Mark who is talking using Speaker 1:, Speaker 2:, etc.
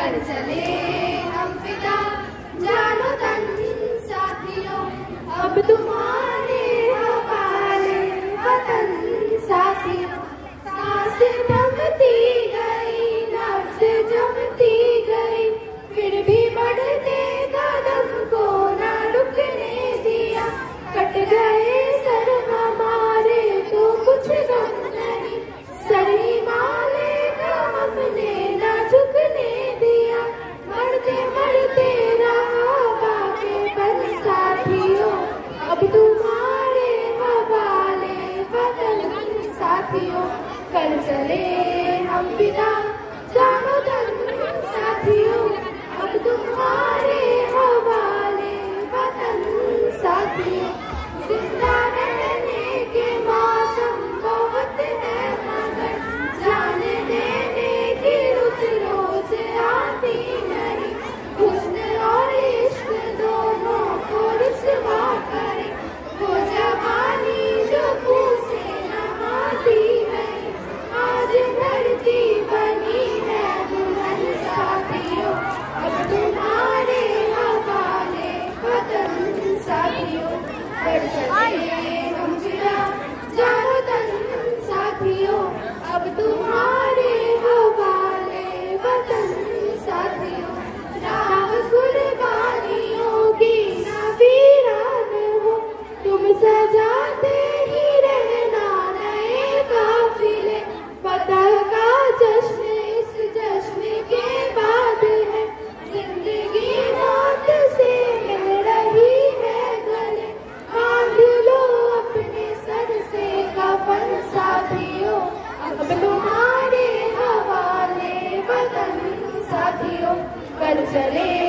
Speaker 1: कर चले हम फिदा जानो तन साथियों, अब तुम्हारे हवाले वतन साथियों। सांस थमती गई, नफ्स जमती गई, फिर भी बढ़ते कदम को ना रुकने दिया। कट गए सर हमारे तो कुछ गम नहीं, सर हिमालय का हमने ना झुकने दिया। मरते मरते रहा बागेपन साथियों, अब तुम्हारे हवाले वतन साथियों। कर चले हम फिदा जानो तन साथियों, अब तुम्हारे हवाले वतन साथियों। जिंदा रहने के मौसम बहुत है मगर जाने देने की रुत रोज आती नहीं। हुस्न और इश्क दोनों को रुसवा करे, वो जवानी जो पूछे नहाती नहीं। आज धरती बनी है दुल्हन साथियों, अब तुम्हारे हवाले वतन साथियों। कर चले हम फिदा जानो तन साथियों, अब तुम्हारे हवाले वतन साथियों। राह कुर्बानियों की ना वीरान हो, तुम सजाते ही रहना नए काफिले। फतह का जश्न इस जश्न के बाद है, जिंदगी मौत से मिल रही है गले। बांध लो अपने सर से कफन साथियों, अब तुम्हारे हवाले वतन साथियों। कर चले